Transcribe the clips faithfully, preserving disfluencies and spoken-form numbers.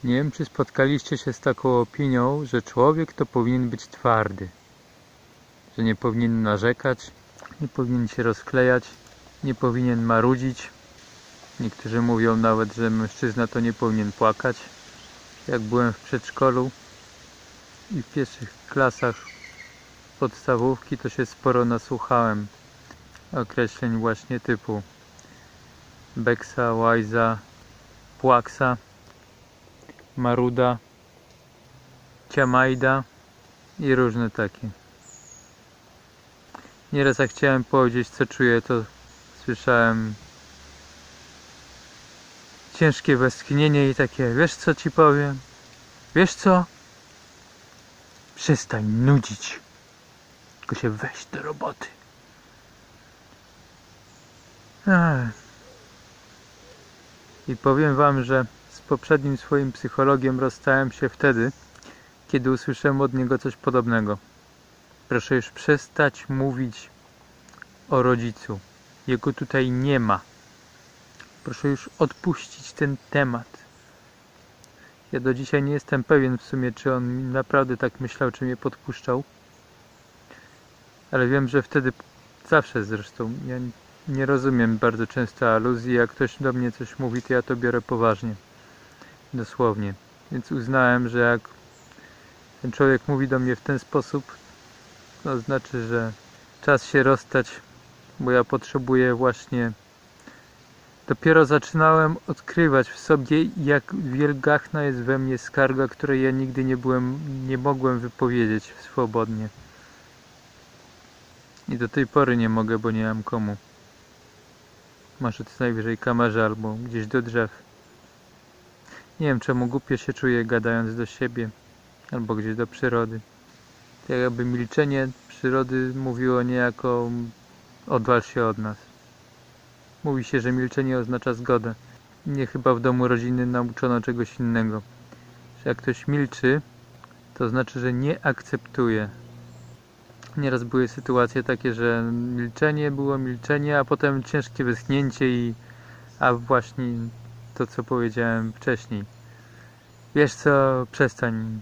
Nie wiem, czy spotkaliście się z taką opinią, że człowiek to powinien być twardy. Że nie powinien narzekać, nie powinien się rozklejać, nie powinien marudzić. Niektórzy mówią nawet, że mężczyzna to nie powinien płakać. Jak byłem w przedszkolu i w pierwszych klasach podstawówki, to się sporo nasłuchałem określeń właśnie typu beksa, łajza, płaksa, maruda, ciamajda i różne takie. Nieraz jak chciałem powiedzieć, co czuję, to słyszałem ciężkie westchnienie i takie: wiesz co ci powiem? Wiesz co? Przestań nudzić, tylko się weź do roboty. Ach. I powiem wam, że z poprzednim swoim psychologiem rozstałem się wtedy, kiedy usłyszałem od niego coś podobnego. Proszę już przestać mówić o rodzicu. Jego tutaj nie ma. Proszę już odpuścić ten temat. Ja do dzisiaj nie jestem pewien w sumie, czy on naprawdę tak myślał, czy mnie podpuszczał. Ale wiem, że wtedy, zawsze zresztą, ja nie rozumiem bardzo często aluzji. Jak ktoś do mnie coś mówi, to ja to biorę poważnie. Dosłownie. Więc uznałem, że jak ten człowiek mówi do mnie w ten sposób, to znaczy, że czas się rozstać, bo ja potrzebuję właśnie... Dopiero zaczynałem odkrywać w sobie, jak wielgachna jest we mnie skarga, której ja nigdy nie byłem, nie mogłem wypowiedzieć swobodnie. I do tej pory nie mogę, bo nie mam komu. Może to najwyżej kamerze albo gdzieś do drzew. Nie wiem, czemu głupio się czuję gadając do siebie albo gdzieś do przyrody. Tak jakby milczenie przyrody mówiło niejako: odwal się od nas. Mówi się, że milczenie oznacza zgodę. Mnie chyba w domu rodzinnym nauczono czegoś innego. Że jak ktoś milczy, to znaczy, że nie akceptuje. Nieraz były sytuacje takie, że milczenie było milczenie, a potem ciężkie westchnięcie i... A właśnie to, co powiedziałem wcześniej. Wiesz co, przestań.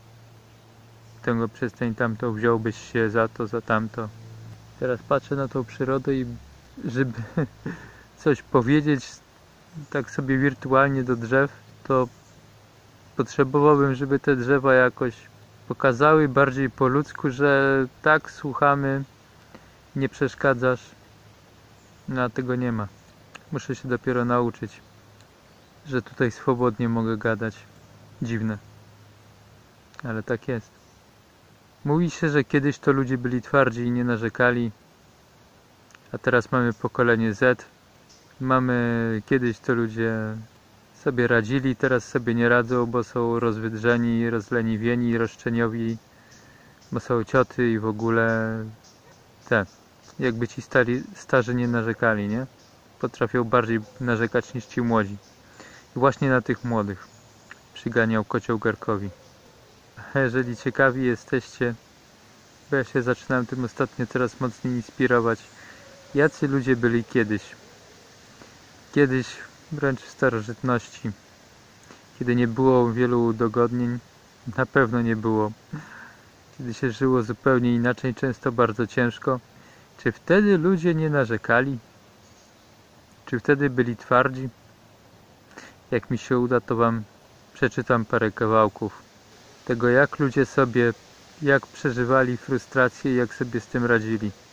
Tego przestań, tamto, wziąłbyś się za to, za tamto. Teraz patrzę na tą przyrodę i żeby coś powiedzieć tak sobie wirtualnie do drzew, to potrzebowałbym, żeby te drzewa jakoś pokazały bardziej po ludzku, że tak, słuchamy, nie przeszkadzasz. No a tego nie ma. Muszę się dopiero nauczyć, że tutaj swobodnie mogę gadać. Dziwne. Ale tak jest. Mówi się, że kiedyś to ludzie byli twardzi i nie narzekali, a teraz mamy pokolenie Z. Mamy, kiedyś to ludzie sobie radzili, teraz sobie nie radzą, bo są rozwydrzeni, rozleniwieni, roszczeniowi, bo są cioty i w ogóle te, jakby ci stari, starzy nie narzekali, nie? Potrafią bardziej narzekać niż ci młodzi. I właśnie na tych młodych przyganiał kocioł Garkowi. A jeżeli ciekawi jesteście, bo ja się zaczynam tym ostatnio coraz mocniej inspirować, jacy ludzie byli kiedyś. Kiedyś, wręcz w starożytności, kiedy nie było wielu udogodnień, na pewno nie było, kiedy się żyło zupełnie inaczej, często bardzo ciężko, czy wtedy ludzie nie narzekali? Czy wtedy byli twardzi? Jak mi się uda, to wam przeczytam parę kawałków tego, jak ludzie sobie, jak przeżywali frustrację i jak sobie z tym radzili.